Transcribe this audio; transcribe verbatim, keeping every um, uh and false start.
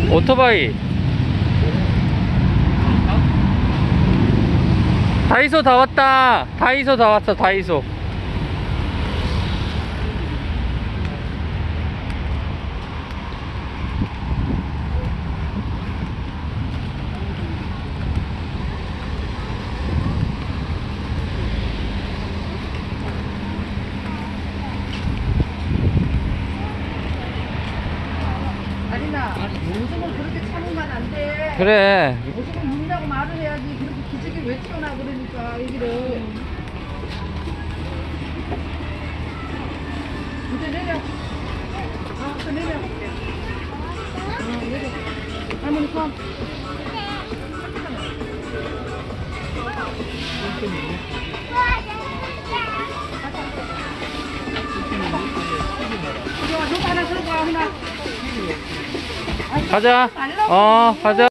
오토바이. 다이소 다 왔다. 다이소 다 왔어. 다이소. 아니나 오줌을 그렇게 참으면 안 돼. 그래. 오줌을 묻는다고 말을 해야지. 그렇게 기저귀를 왜 튀어나 그러니까 여기를. 이제 내려. 아, 그 내려. 어, 내려. 할머니 손. 이거 하나 들고 와, 하나. 가자. 어, 가자.